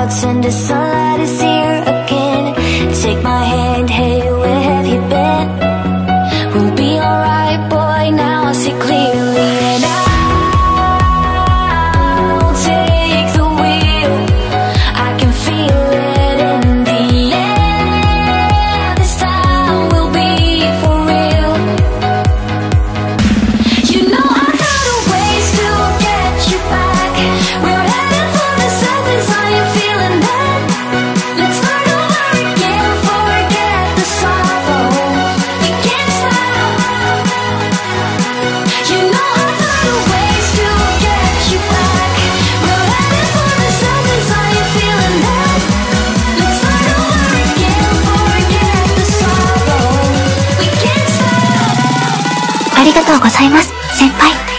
clouds and the sunlight is here again. Take my hand, hey, where have you been? We'll be alright, boy, now I see clearly. And I'll take the wheel, I can feel it in the air. This time we'll be for real. You know I found a ways to get you back. We're headed for the surface, are you feeling that? Let's start over again, forget the sorrow. We can't stop. You know I found a ways to get you back. We're headed for the surface, are you feeling that? Let's start over again, forget the sorrow. We can't stop. ありがとうございます、先輩。